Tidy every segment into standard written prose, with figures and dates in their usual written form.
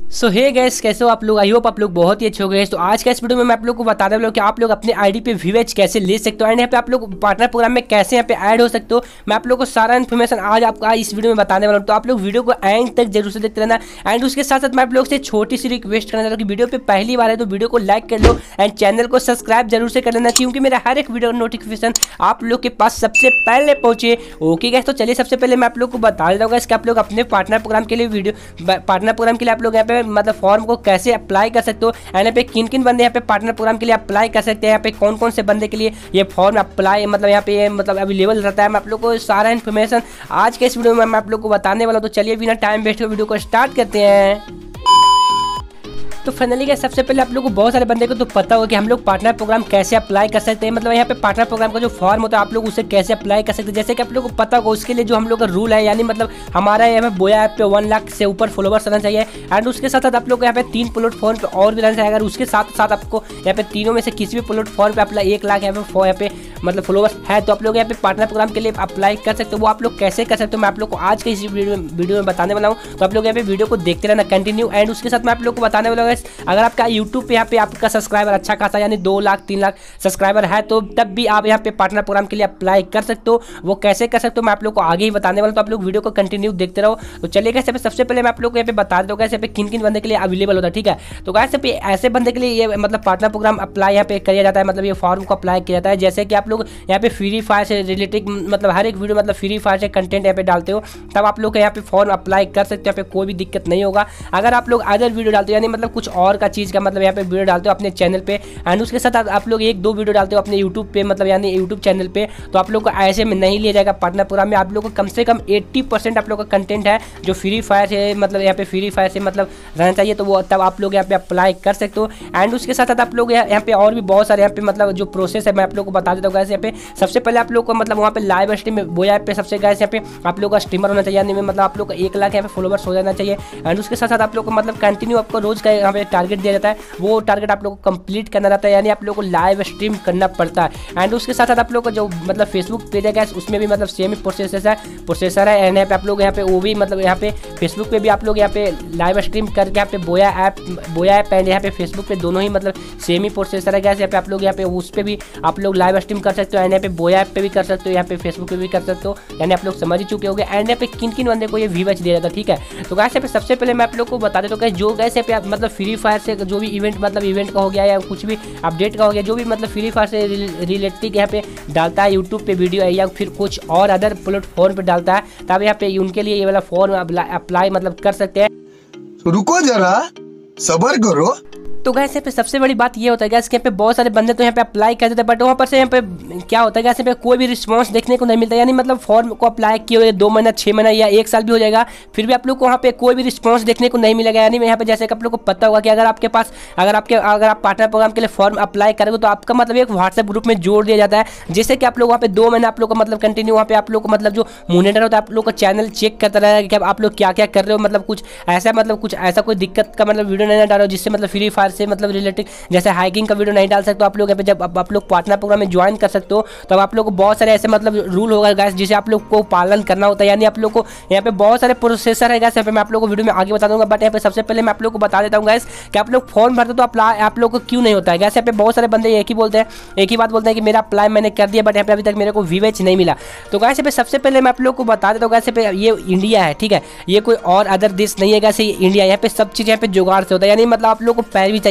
सो hey guys, कैसे हो आप लोग। आई होप आप लोग बहुत ही अच्छे हो गए। तो आज का इस वीडियो में मैं आप लोग को बताने वाला हूं कि आप लोग अपने आईडी पे व्यूएज कैसे ले सकते हो एंड यहाँ पे आप लोग पार्टनर प्रोग्राम में कैसे यहाँ पे ऐड हो सकते हो। मैं आप लोग को सारा इन्फॉर्मेशन आज आपका इस वीडियो में बताने वाला हूँ। तो आप लोग वीडियो को एंड तक जरूर से देखते रहना। एंड उसके साथ साथ मैं आप लोग से छोटी सी रिक्वेस्ट करना चाहता हूँ कि वीडियो पे पहली बार है तो वीडियो को लाइक कर लो एंड चैनल को सब्सक्राइब जरूर से कर लेना, क्योंकि मेरा हर एक वीडियो नोटिफिकेशन आप लोग के पास सबसे पहले पहुंचे। ओके गाइस, तो चलिए सबसे पहले मैं आप लोग को बता देता हूँ कि आप लोग अपने पार्टनर प्रोग्राम के लिए आप लोग यहाँ पे मतलब फॉर्म को कैसे अप्लाई कर सकते हो एंड यहाँ पे किन किन बंदे यहाँ पे पार्टनर प्रोग्राम के लिए अप्लाई कर सकते हैं, यहाँ पे कौन कौन से बंदे के लिए ये फॉर्म अप्लाई मतलब यहाँ पे मतलब अवेलेबल रहता है। मैं आप लोग को सारा इन्फॉर्मेशन आज के इस वीडियो में मैं आप लोग को बताने वाला हूँ। तो चलिए बिना टाइम वेस्ट हुए वीडियो को स्टार्ट करते हैं। तो फाइनली क्या सबसे पहले आप लोगों को बहुत सारे बंदे को तो पता होगा कि हम लोग पार्टनर प्रोग्राम कैसे अप्लाई कर सकते हैं। मतलब यहाँ पे पार्टनर प्रोग्राम का जो फॉर्म होता है आप लोग उसे कैसे अप्लाई कर सकते हैं। जैसे कि आप लोगों को पता होगा उसके लिए जो हम लोग का रूल है, यानी मतलब हमारा यहाँ पे बोया ऐप पे 1 लाख से ऊपर फॉलोवर्स रहना चाहिए एंड उसके साथ साथ आप लोग यहाँ पे 3 प्लेटफॉर्म पे और भी रहना चाहिए। अगर उसके साथ साथ आपको यहाँ पे तीनों में से किसी भी प्लेटफॉर्म पे अपना 1 लाख यहाँ पे मतलब फॉलोवर्स है तो आप लोग यहाँ पे पार्टनर प्रोग्राम के लिए अप्लाई कर सकते हो। वो आप लोग कैसे कर सकते हो मैं आप लोग को आज के इस वीडियो में बताने वाला हूँ। तो आप लोग यहाँ पे वीडियो को देखते रहना कंटिन्यू। एंड उसके साथ मैं आप लोग को बताने वाला हूँ अगर आपका यूट्यूब पे यहाँ पे आपका सब्सक्राइबर अच्छा खासा यानी 2 लाख 3 लाख सब्सक्राइबर है तो तब भी आप यहाँ पे पार्टनर प्रोग्राम के लिए अप्लाई कर सकते हो। वो कैसे कर सकते हो मैं आप लोग को आगे ही बताने वाला हूँ। तो आप लोग वीडियो को कंटिन्यू देखते रहो। तो चलिए गाइस, सबसे पहले मैं आप लोग को यहाँ पे बता दूंगा यहाँ पे किन किन बंदे के लिए अवेलेबल होता है। ठीक है, तो गाइस ऐसे बंदे के लिए ये मतलब पार्टनर प्रोग्राम अप्लाई यहाँ पे किया जाता है, मतलब ये फॉर्म को अप्लाई किया जाता है। जैसे कि आप लोग यहाँ पे फ्री फायर से रिलेटेड मतलब हर एक वीडियो मतलब फ्री फायर से कंटेंट यहाँ पे डालते हो तब आप लोग यहाँ पे फॉर्म अप्लाई कर सकते हो। यहाँ पे कोई भी दिक्कत नहीं होगा। अगर आप लोग अदर वीडियो डालते हो यानी मतलब कुछ और का चीज़ का मतलब यहाँ पे वीडियो डालते हो अपने चैनल पे एंड उसके साथ आप लोग 1-2 वीडियो डालते हो अपने यूट्यूब पे मतलब यानी यूट्यूब चैनल पे, तो आप लोग को ऐसे में नहीं लिया जाएगा पार्टनर प्रोग्राम में। आप लोग को कम से कम 80% आप लोग का कंटेंट है जो फ्री फायर से मतलब यहाँ पे फ्री फायर से मतलब रहना चाहिए, तो वो तब आप लोग यहाँ पे अप्लाई कर सकते हो। एंड उसके साथ साथ आप लोग यहाँ पे और भी बहुत सारे यहाँ पे मतलब जो प्रोसेस है मैं आप लोग को बता देता हूँ। गाइस यहाँ पे सबसे पहले आप लोग को मतलब वहाँ पे लाइव स्ट्रीम बोया ऐप पे सबसे गाइस यहाँ पे आप लोग का स्ट्रीमर होना चाहिए, यानी मतलब आप लोग का 1 लाख यहाँ पे फॉलोवर्स हो जाना चाहिए। एंड उसके साथ साथ आप लोग को मतलब कंटिन्यू आपको रोज का यहाँ पे टारगेट दिया जाता है, वो टारगेट आप लोग को कंप्लीट करना रहता है, यानी आप लोग को लाइव स्ट्रीम करना पड़ता है। एंड उसके साथ साथ आप लोग को जो मतलब फेसबुक पेज है गाइस उसमें भी मतलब सेम ही प्रोसेसर है एंड यहाँ पे आप लोग यहाँ पे वो भी मतलब यहाँ पे फेसबुक पे भी आप लोग यहाँ पे लाइव स्ट्रीम करके यहाँ पे बोया ऐप एंड यहाँ पे फेसबुक पे दोनों ही मतलब सेम ही प्रोसेसर है गाइस। यहाँ पे आप लोग यहाँ पे उस पे भी आप लोग लाइव स्ट्रीम कर सकते हो एंड यहाँ पे बोया ऐप पे भी कर सकते हो, यहाँ पे फेसबुक पे भी कर सकते हो, यानी आप लोग समझ ही चुके होंगे। एंड यहाँ पे किन किन बंदे को ये व्यूअर्स दे रहा था। ठीक है, तो गाइस यहाँ पे सबसे पहले मैं आप लोग को बता देता हूँ जो गाइस यहाँ पे मतलब फ्री फायर से जो भी इवेंट मतलब इवेंट का हो गया या कुछ भी अपडेट का हो गया जो भी मतलब फ्री फायर से रिलेटेड यहाँ पे डालता है यूट्यूब पे वीडियो है या फिर कुछ और अदर प्लेटफॉर्म पे डालता है तब यहाँ पे उनके लिए ये वाला फॉर्म अप्लाई मतलब कर सकते हैं। रुको जरा सब्र करो। तो गाइस यहाँ पे सबसे बड़ी बात ये होता है गाइस कि यहाँ पे बहुत सारे बंदे तो यहाँ पे अप्लाई कर देते हैं बट वहाँ पर से यहाँ पे क्या होता है गाइस यहाँ पे कोई भी रिस्पांस देखने को नहीं मिलता, यानी मतलब फॉर्म को अप्लाई किए हुए 2 महीना 6 महीना या 1 साल भी हो जाएगा फिर भी आप लोग को वहाँ पे कोई भी रिस्पांस देखने को नहीं मिलेगा। यानी यहाँ पे जैसे कि आप लोग को पता होगा कि अगर आपके पास अगर आप पार्टनर प्रोग्राम के लिए फॉर्म अप्लाई करोगे तो आपका मतलब एक व्हाट्सएप ग्रुप में जोड़ दिया जाता है, जिससे कि आप लोग वहाँ पे 2 महीना आप लोग को मतलब कंटिन्यू वहाँ पे आप लोग को मतलब जो मॉनिटर होता है आप लोग का चैनल चेक करता रहेगा कि आप लोग क्या क्या कर रहे हो, मतलब कुछ ऐसा कोई दिक्कत का मतलब वीडियो नहीं डालो जिससे मतलब फ्री फायर से मतलब रिलेटेड जैसे हाइकिंग का वीडियो नहीं डाल सकते। आप लोग यहाँ पे जब आप लोग पार्टनर प्रोग्राम में ज्वाइन कर सकते हो तो आप लोग को बहुत सारे ऐसे मतलब रूल होगा गाइस जिसे आप लोग को पालन करना होता है, यानी आप लोग को यहाँ पे बहुत सारे प्रोसेसर है गाइस। यहाँ पे मैं आप लोग को वीडियो में आगे बता दूंगा बट यहाँ पे सबसे पहले मैं आप लोग को बता देता हूँ गाइस कि आप लोग फॉर्म भरते तो आप लोग को क्यों नहीं होता है गाइस। यहाँ पे बहुत सारे बंदे एक ही बात बोलते हैं कि मेरा अप्लाई मैंने कर दिया बट यहाँ पे अभी तक मेरे को व्यूअर्स नहीं मिला। तो गाइस यहाँ पे सबसे पहले मैं आप लोग को बता देता हूँ गाइस यहाँ पे ये इंडिया है, ठीक है, ये कोई और अदर देश नहीं है गाइस, ये इंडिया। यहाँ पे सब चीज़ यहाँ पे जुगाड़ से होता है, यानी मतलब आप लोग को पैर भी चाहिए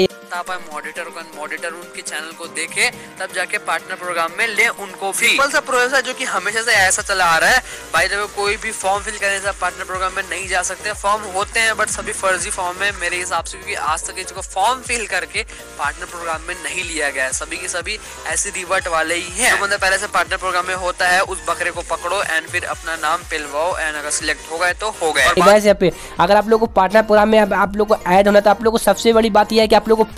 मॉडिटर उनके चैनल को देखे तब जाके पार्टनर प्रोग्राम में ले उनको भी। सिंपल सा प्रोसेस है जो कि हमेशा से ऐसा चला आ रहा है। भाई जब कोई भी फॉर्म फिल करने से पार्टनर प्रोग्राम में नहीं जा सकते। फॉर्म होते हैं बट सभी फर्जी फॉर्म है मेरे हिसाब से, क्योंकि आज तक इसको फॉर्म फिल करके पार्टनर प्रोग्राम में नहीं लिया गया है। सभी के सभी ऐसे रिवर्ट वाले ही हैं। जो बंदा पहले से पार्टनर प्रोग्राम में होता है उस बकरे को पकड़ो एंड फिर अपना नाम पिलवाओ एंड अगर सिलेक्ट हो गए तो हो गए। यहाँ पे अगर आप लोग को पार्टनर प्रोग्राम में आप लोग को ऐड होना तो आप लोग को सबसे बड़ी बात यह है कि आप लोग को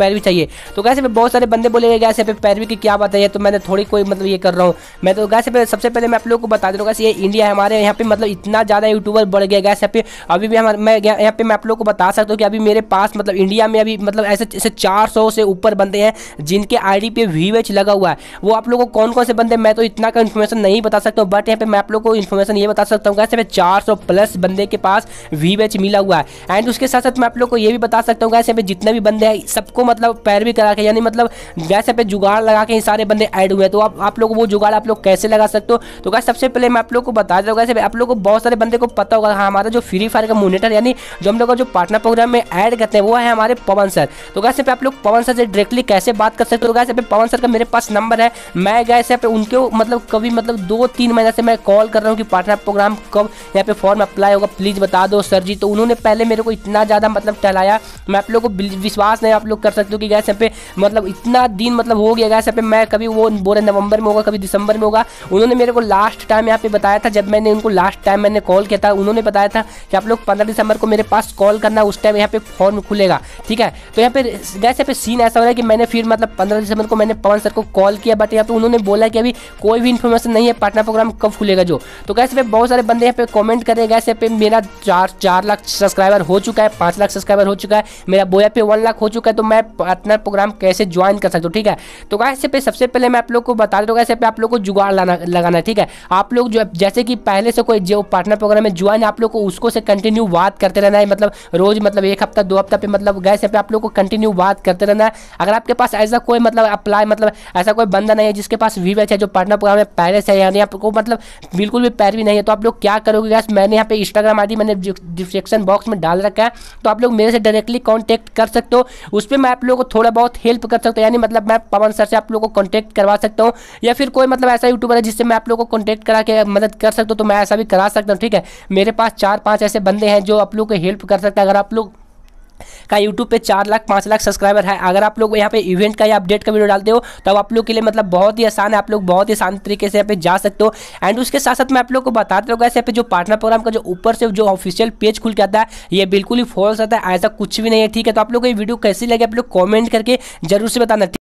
पैरवी चाहिए। तो कैसे पे बहुत सारे बंदे बोलेंगे गैस यहाँ पे पैरवी की क्या बात है, तो मैंने थोड़ी कोई मतलब ये कर रहा हूँ मैं। तो गैस पे सबसे पहले मैं आप लोगों को बता दे रहा हूँ ये इंडिया है हमारे यहाँ पे मतलब इतना ज़्यादा यूट्यूबर बढ़ गया गैस यहाँ पे। अभी भी मैं यहाँ पे मैं आप लोगों को बता सकता हूँ कि अभी मेरे पास मतलब इंडिया में अभी मतलब ऐसे 400 से ऊपर बंदे हैं जिनके आईडी पे VH लगा हुआ है। वो आप लोगों को कौन कौन से बंदे मैं तो इतना का इन्फॉर्मेशन नहीं बता सकता हूँ, बट यहाँ पे मैं आप लोगों को इन्फॉर्मेशन ये बता सकता हूँ कैसे पे 400 प्लस बंदे के पास VH मिला हुआ है। एंड उसके साथ साथ मैं आप लोग को ये भी बता सकता हूँ कैसे पे जितने भी बंदे हैं सबको मतलब पैरवी करा के यानी मतलब गैस पे जुगाड़ लगा के सारे बंदे ऐड हुए हैं। तो आप लोग वो जुगाड़ आप लोग कैसे लगा सकते हो, तो गैस सबसे पहले मैं आप लोग को बता दूंगा कैसे आप लोग को बहुत सारे बंदे को पता होगा हमारा जो फ्री फायर का मॉनिटर यानी जो हम लोग जो पार्टनर प्रोग्राम में ऐड करते हैं वो है हमारे पवन सर। तो गैस पे आप लोग पवन सर से डायरेक्टली कैसे बात कर सकते हो, गैस पे पवन सर का मेरे पास नंबर है। मैं गैस पे उनके मतलब कभी मतलब 2-3 महीने से मैं कॉल कर रहा हूँ कि पार्टनर प्रोग्राम कब यहाँ पे फॉर्म अप्लाई होगा, प्लीज़ बता दो सर जी। तो उन्होंने पहले मेरे को इतना ज़्यादा मतलब टहलाया, मैं आप लोग को विश्वास नहीं आप लोग कर सकते हो कि गैस पे मतलब इतना दिन मतलब हो गया गैस पे। मैं कभी वो बोले नवंबर में होगा कभी दिसंबर में होगा। उन्होंने मेरे को लास्ट टाइम यहाँ पे बताया था जब मैंने उनको लास्ट टाइम मैंने कॉल किया था, उन्होंने बताया था कि आप लोग 15 दिसंबर को मेरे पास कॉल करना, उस टाइम यहाँ पे फॉर्म खुलेगा, ठीक है। तो यहाँ पे गैस यहाँ पे सीन ऐसा हो रहा है कि मैंने फिर मतलब 15 दिसंबर को मैंने पवन सर को कॉल किया, बट यहाँ पे उन्होंने बोला कि अभी कोई भी इन्फॉर्मेशन नहीं है पार्टनर प्रोग्राम कब खुलेगा जो। तो गैस पे बहुत सारे बंदे यहाँ पे कमेंट कर रहे हैं गैस पे मेरा 4 लाख सब्सक्राइबर हो चुका है, 5 लाख सब्सक्राइबर हो चुका है, मेरा बोया पे 1 लाख हो चुका है, तो मैं पार्टनर प्रोग्राम कैसे ज्वाइन कर सकता हूँ, ठीक है। तो गैस पे सबसे पहले मैं आप लोग को बता दूँ गैस पे आप लोग को जुगाड़ लगाना है, ठीक है। आप लोग जो जैसे कि पहले से कोई जो पार्टनर प्रोग्राम में ज्वाइन आप लोग को उसको से कंटिन्यू बात करते रहना है, मतलब रोज मतलब 1 हफ्ता 2 हफ्ता पे मतलब गैस पे आप लोग को कंटिन्यू बात करते रहना है। अगर आपके पास ऐसा कोई मतलब अप्लाई मतलब ऐसा कोई बंदा नहीं है जिसके पास VH है जो पार्टनर प्रोग्राम में पहले से यानी आपको मतलब बिल्कुल भी पैरवी नहीं है, तो आप लोग क्या करोगे गैस, मैंने यहाँ पे इंस्टाग्राम ID मैंने डिस्क्रिप्शन बॉक्स में डाल रखा है, तो आप लोग मेरे से डायरेक्टली कॉन्टैक्ट कर सकते हो। उस पर मैं आप लोगों को थोड़ा बहुत हेल्प कर सकता हूँ, यानी मतलब मैं पवन सर से आप लोगों को कॉन्टैक्ट करवा सकता हूँ, या फिर कोई मतलब ऐसा यूट्यूबर है जिससे मैं आप लोगों को कॉन्टैक्ट करा के मदद कर सकता हूँ, तो मैं ऐसा भी करा सकता हूँ, ठीक है। मेरे पास 4-5 ऐसे बंदे हैं जो आप लोग को हेल्प कर सकते हैं। अगर आप लोग का यूट्यूब पे 4 लाख 5 लाख सब्सक्राइबर है, अगर आप लोग यहाँ पे इवेंट का या अपडेट का वीडियो डालते हो तब आप लोग के लिए मतलब बहुत ही आसान है, आप लोग बहुत ही आसान तरीके से यहाँ पे जा सकते हो। एंड उसके साथ साथ मैं आप लोग को बताते रहूँगा यहाँ पे जो पार्टनर प्रोग्राम का जो ऊपर से जो ऑफिशियल पेज खुल के आता है ये बिल्कुल ही फॉल्स आता है, ऐसा कुछ भी नहीं है, ठीक है। तो आप लोग को ये वीडियो कैसी लगे आप लोग कॉमेंट करके जरूर से बताना।